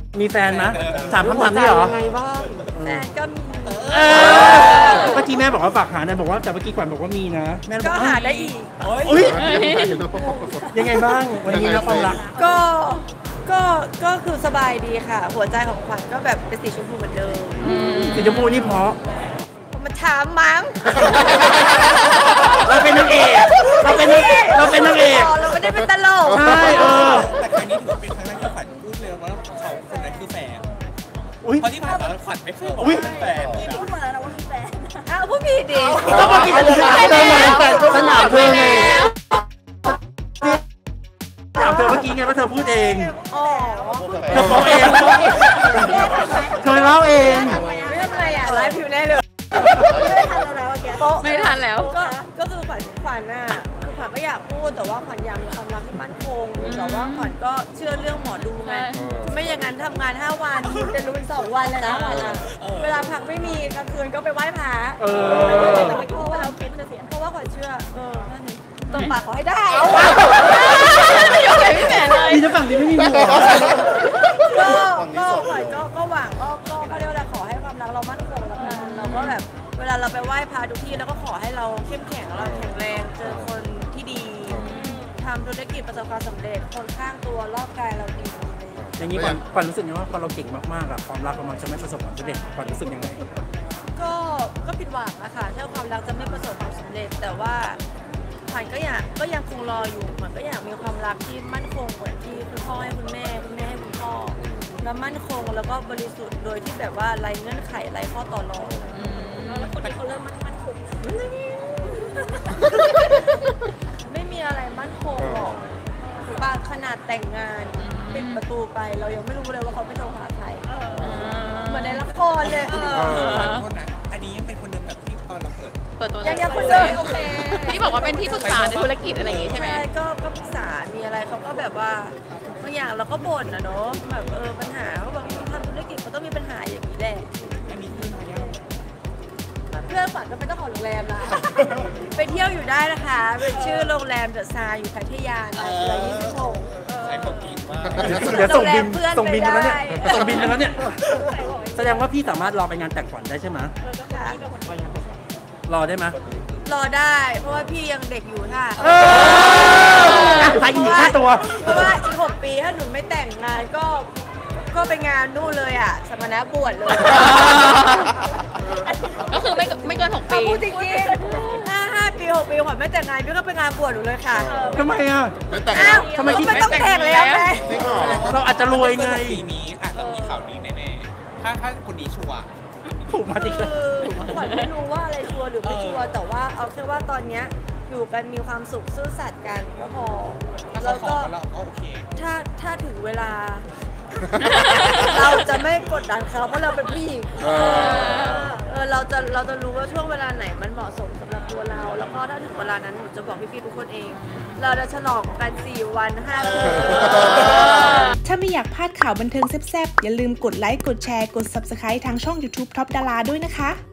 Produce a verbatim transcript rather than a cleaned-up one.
มีแฟนไหมถามคำถามนี้เหรอแฟนก็มีเมื่อกี้แม่บอกว่าฝากหานะบอกว่าแต่เมื่อกี้ขวัญบอกว่ามีนะแม่ก็หาได้อีกอุ้ยยังไงบ้างวันนี้นะความรักก็ก็ก็คือสบายดีค่ะหัวใจของขวัญก็แบบเป็นสีชมพูเหมือนเดิมสีชมพูนี่เพราะมาถามมั้งเราเป็นนางเอกเราเป็นเราเป็นนางเอกเราไม่ได้เป็นตลกใช่เออแต่ครั้งนี้ถือว่าเป็นครั้งแรกที่ขวัญพูดเลยว่าเขาคนนั้นคือแฟนเพราะที่ผ่านมาขวัญไม่เคยบอกว่าเป็นแฟนพูดมาแล้วว่าเป็นแฟนอ้าวพูดผิดดิก็มาผิดเลยสนามเธอไงถามเธอเมื่อกี้ไงว่าเธอพูดเองอ๋อเธอบอกเองเธอเล่าเองไม่ทำอะไรอ่ะไลฟ์ผิวแน่เลยไม่ทันแล้วก็ก็คือขวัญขวัญน่ะคือขวัญก็อยากพูดแต่ว่าขวัญอยากมีความรักที่มั่นคงแต่ว่าขวัญก็เชื่อเรื่องหมอดูไงไม่อย่างนั้นทำงานห้าวันจะรู้เป็นสองวันเลยนะเวลาพักไม่มีกลางคืนก็ไปไหว้พระเออเพราะว่าเราคิดจะเสียเพราะว่าขวัญเชื่อเออนั่นตรงปากขอให้ได้ไม่ยอมเลยพี่แม่เลยนี่จะฝั่งนี้ไม่มีหัวก็ก็ขวัญก็ก็หวังก็ก็เขาเรียกว่าขอให้ความรักเรามั่นคงแล้วกันเราก็แบบเวลาเราไปไหว้พระทุกที่แล้วก็ขอให้เราเข้มแข็งเราแข็งแรงเจอคนที่ดีทำธุรกิจประสบความสำเร็จคนข้างตัวรอบกายเราดีอย่างนี้ขวัญขวัญรู้สึกยังไงว่าพอเราเก่งมากๆอะความรักของมันจะไม่ประสบความสำเร็จขวัญรู้สึกยังไงก็ก็ผิดหวังอะค่ะถ้าความรักจะไม่ประสบความสำเร็จแต่ว่าขวัญก็อยากก็ยังคงรออยู่มันก็อยากมีความรักที่มั่นคงเหมือนที่คุณพ่อให้คุณแม่คุณแม่ให้คุณพ่อแล้วมั่นคงแล้วก็บริสุทธิ์โดยที่แบบว่าไร้เงื่อนไขไร้ข้อต่อรองแล้วคนที่เขาเริ่มมั่นคงไม่มีอะไรมั่นคงหรอกบางขนาดแต่งงานปิดประตูไปเรายังไม่รู้เลยว่าเขาไม่โทรหาใครเหมือนในละครเลยอันนี้ยังเป็นคนเดิมแบบที่ตอนเราเปิดเปิดตัวยังยังคนเดิมโอเคที่บอกว่าเป็นที่ปรึกษาในธุรกิจอะไรอย่างงี้ใช่ไหมใช่ก็ก็ปรึกษามีอะไรเขาก็แบบว่าบางอย่างเราก็บ่นนะเนาะแบบเออปัญหาเขาบอกทำธุรกิจเขาต้องมีปัญหาอย่างนี้แหละเพื่อนฝันก็เป็นเจ้าของโรงแรมละไปเที่ยวอยู่ได้นะคะเป็นชื่อโรงแรมเดอะซาอยู่พัทยานะร้อยยี่สิบหกใช้ของกินมากเดี๋ยวส่งบินส่งบินกันแล้วเนี่ยส่งบินกันแล้วเนี่ยแสดงว่าพี่สามารถรอไปงานแต่งขวัญได้ใช่ไหมรอได้ไหมรอได้เพราะว่าพี่ยังเด็กอยู่ค่ะไปอีกห้าตัวเพราะว่าอีกหกปีถ้าหนูไม่แต่งงานก็ก็ไปงานนู่นเลยอ่ะสมณะบวชเลยก็คือไม่ไม่เกินหกปีพูดจริงๆห้าห้าปีหกปีขวัญไม่แต่งงานพี่ก็ไปงานบวชหนูเลยค่ะทำไมอ่ะอ้าวทำไมไม่ต้องแต่งแล้วไงเราอาจจะรวยไงปีนี้อาจจะมีข่าวดีแน่ๆถ้าถ้าคนนี้ชัวร์ถูกมาดิขวัญไม่รู้ว่าอะไรชัวร์หรือไม่ชัวร์แต่ว่าเอาแค่ว่าตอนเนี้ยอยู่กันมีความสุขซื่อสัตย์กันก็พอแล้วก็ถ้าถ้าถึงเวลาเราจะไม่กดดันเขาเพราะเราเป็นผู้หญิงเออเราจะเราจะรู้ว่าช่วงเวลาไหนมันเหมาะสมสำหรับตัวเราแล้วก็ถ้าถึงเวลานั้นหนูจะบอกพี่ๆทุกคนเองเราจะฉลองกันสี่วันห้าคืนถ้าไม่อยากพลาดข่าวบันเทิงแซ่บๆอย่าลืมกดไลค์กดแชร์กด ซับสไครบ์ ทางช่อง ยูทูบ ท็อปดาราด้วยนะคะ